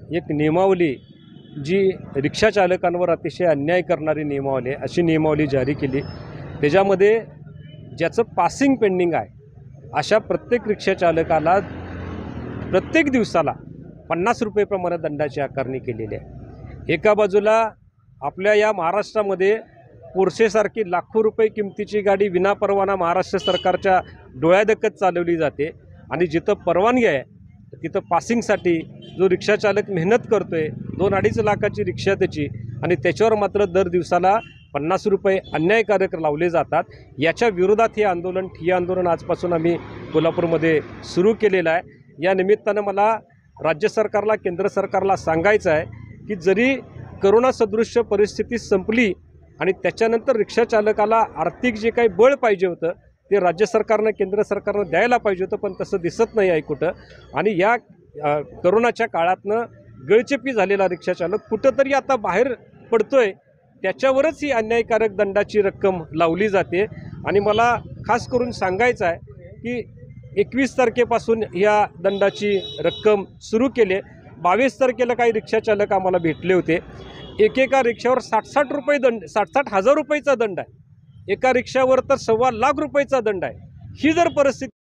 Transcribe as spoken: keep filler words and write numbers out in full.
एक नियमावली जी रिक्षा चालकांवर अतिशय अन्याय करणारी नियमावली आहे, अशी नियमावली जारी केली। त्याच्यामध्ये ज्याचं पासिंग पेंडिंग आहे अशा प्रत्येक रिक्षा चालकाला प्रत्येक दिवसाला पन्नास रुपये प्रमाणे दंडाची आकारणी केलेली आहे। एका बाजूला आपल्या या महाराष्ट्रामध्ये पोर्शेसारखी लाखो रुपये किमतीची गाडी विनापरवाना महाराष्ट्र सरकारच्या डोळ्यादेखत चालवली जाते आणि जिथं परवानगी आहे तिथं पासिंगसाठी जो रिक्षाचालक मेहनत करतोय, दोन अडीच लाखाची रिक्षा त्याची, आणि त्याच्यावर मात्र दर दिवसाला पन्नास रुपये अन्यायकारक लावले जातात। याच्या विरोधात हे आंदोलन ठिय्या आंदोलन आजपासून आम्ही कोल्हापूरमध्ये सुरू केलेलं आहे। या निमित्तानं मला राज्य सरकारला, केंद्र सरकारला सांगायचं आहे की जरी करोना सदृश्य परिस्थिती संपली आणि त्याच्यानंतर रिक्षाचालकाला आर्थिक जे काही बळ पाहिजे होतं ते राज्य सरकारनं, केंद्र सरकारनं द्यायला पाहिजे होतं, पण तसं दिसत नाही आहे कुठं। आणि या करोनाच्या काळातनं गळचेपी झालेला रिक्षाचालक कुठंतरी आता बाहेर पडतोय, त्याच्यावरच ही अन्यायकारक दंडाची रक्कम लावली जाते। आणि मला खास करून सांगायचं आहे की एकवीस तारखेपासून या दंडाची रक्कम सुरू केली। बावीस तारखेला काही रिक्षाचालक आम्हाला भेटले होते, एकेका रिक्षावर साठ साठ रुपये दंड, साठ साठ हजार रुपयेचा दंड आहे, एका रिक्षावर तर सव्वा लाख रुपयेचा दंड आहे। ही जर परिस्थिती